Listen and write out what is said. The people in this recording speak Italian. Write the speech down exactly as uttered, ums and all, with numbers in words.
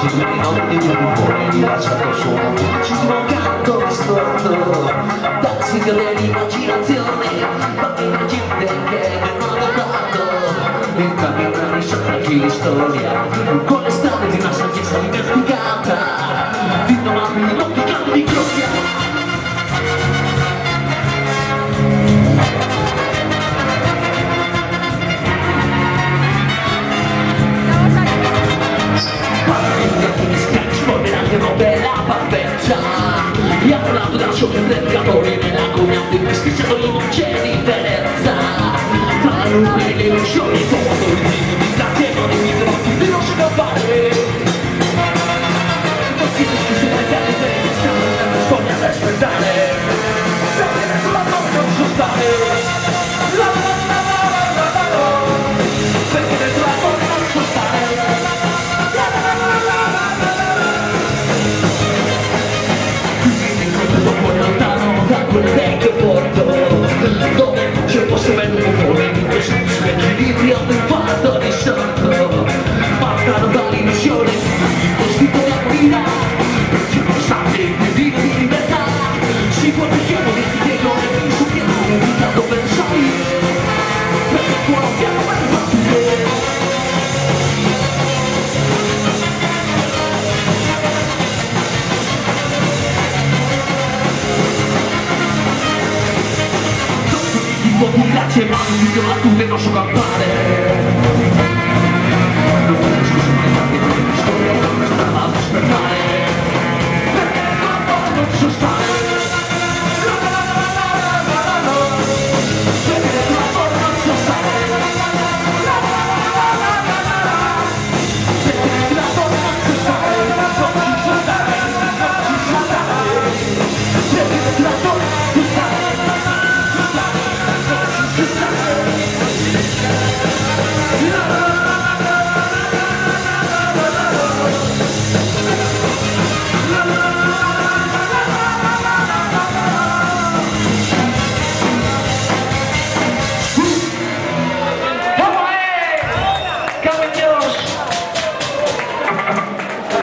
di notte di un buffone rilasciato suono ci mancato distorto tassi dell'immaginazione bambina gente che non ha dato incamminare sopra di storia con le strade di una saggezza dimenticata di non aprire molti campi di croce. E ha parlato da ciò che predicatore nella comando investigando non c'è differenza tra la luce e le illusioni come il tipo di cateno di microfono di non scappare non si discute le tele per il destino non sogna da aspettare sapere sulla mano non so stare la la la la la la la perché dentro la mano non so stare la la la la la la quel vecchio porto dove c'è un posto bello un po' in questo equilibrio del fatto di sotto parlano dall'illusione di posti dove aprire ci sono stati piedi di libertà si può perché di dietro e penso che non mi tanto pensare perché qua non piano per partire. Popolare ma non mi la tu non so campare